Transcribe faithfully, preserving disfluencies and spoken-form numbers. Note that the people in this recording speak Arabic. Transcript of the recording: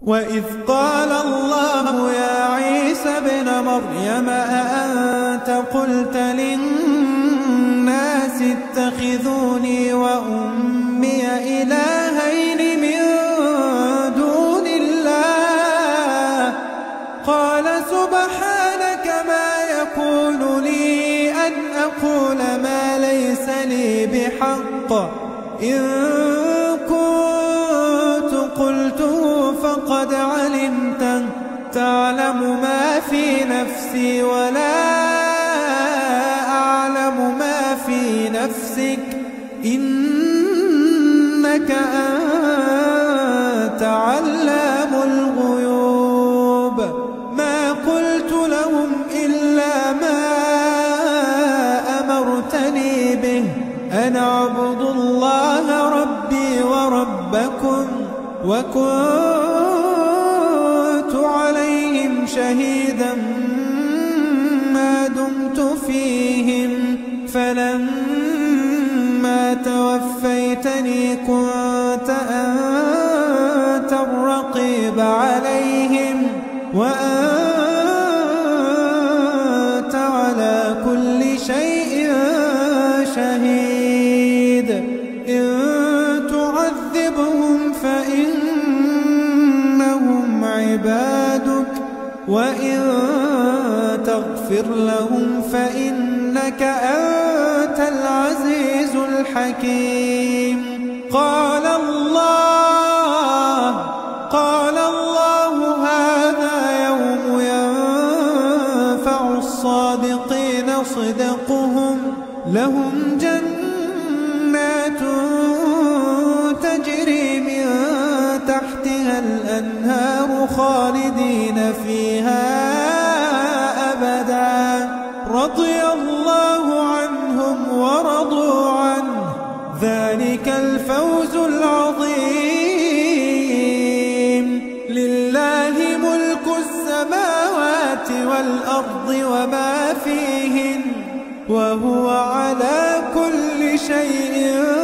وإذ قال الله يا عيسى ابن مريم أأنت قلت للناس اتخذوني وأمي إلهين من دون الله قال سبحانك ما يكون لي أن أقول ما ليس لي بحق إن كنت قلته فقد علمته تعلم ما في نفسي ولا أعلم ما في نفسك إنك أنت علام الغيوب ما قلت لهم إلا ما أمرتني به أن اعبدوا الله ربي وربكم وكنت عليهم شهيدا ما دمت فيهم فلما توفيتني كنت أنت الرقيب عليهم وأنت على كل شيء شهيد إن تعذبهم فإنهم عبادك وإن تغفر لهم فإنك أنت العزيز الحكيم قال الله قال الله هذا يوم ينفع الصادقين صدقهم لهم جنات تجري من تحتها الأنهار خالدين فيها أبدا رضي الله عنهم ورضوا عنه ذلك الفوز العظيم لله ملك السماوات والأرض وما فيهن وهو على كل شيء